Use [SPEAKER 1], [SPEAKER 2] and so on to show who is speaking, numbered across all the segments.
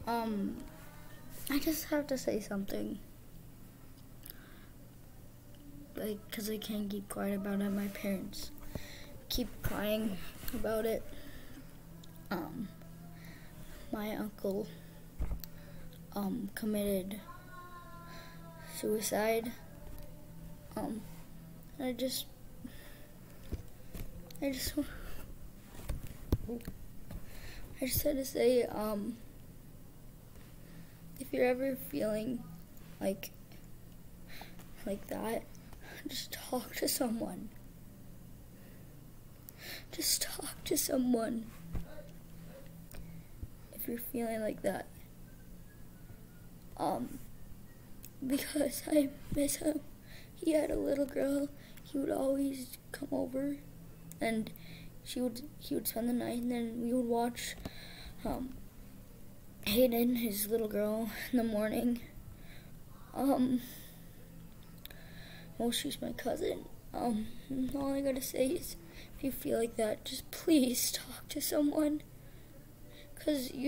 [SPEAKER 1] Um, I just have to say something. Like, because I can't keep quiet about it. My parents keep crying about it. My uncle, committed suicide. I just had to say, if you're ever feeling like that, just talk to someone. Just talk to someone if you're feeling like that. Because I miss him. He had a little girl. He would always come over, and he would spend the night, and then we would watch Hayden, his little girl, in the morning. Well, she's my cousin. All I gotta say is, if you feel like that, just please talk to someone. Cause he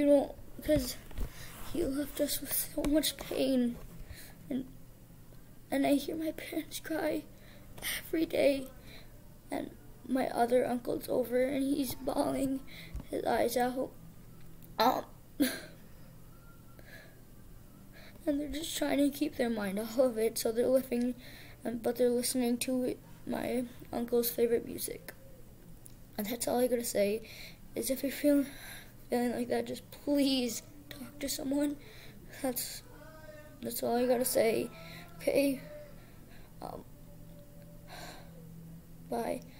[SPEAKER 1] left us with so much pain. And I hear my parents cry every day. And my other uncle's over and he's bawling his eyes out. And they're just trying to keep their mind off of it, so they're listening to my uncle's favorite music. And that's all I gotta say, is if you're feeling like that, just please talk to someone. That's all I gotta say. Okay? Bye.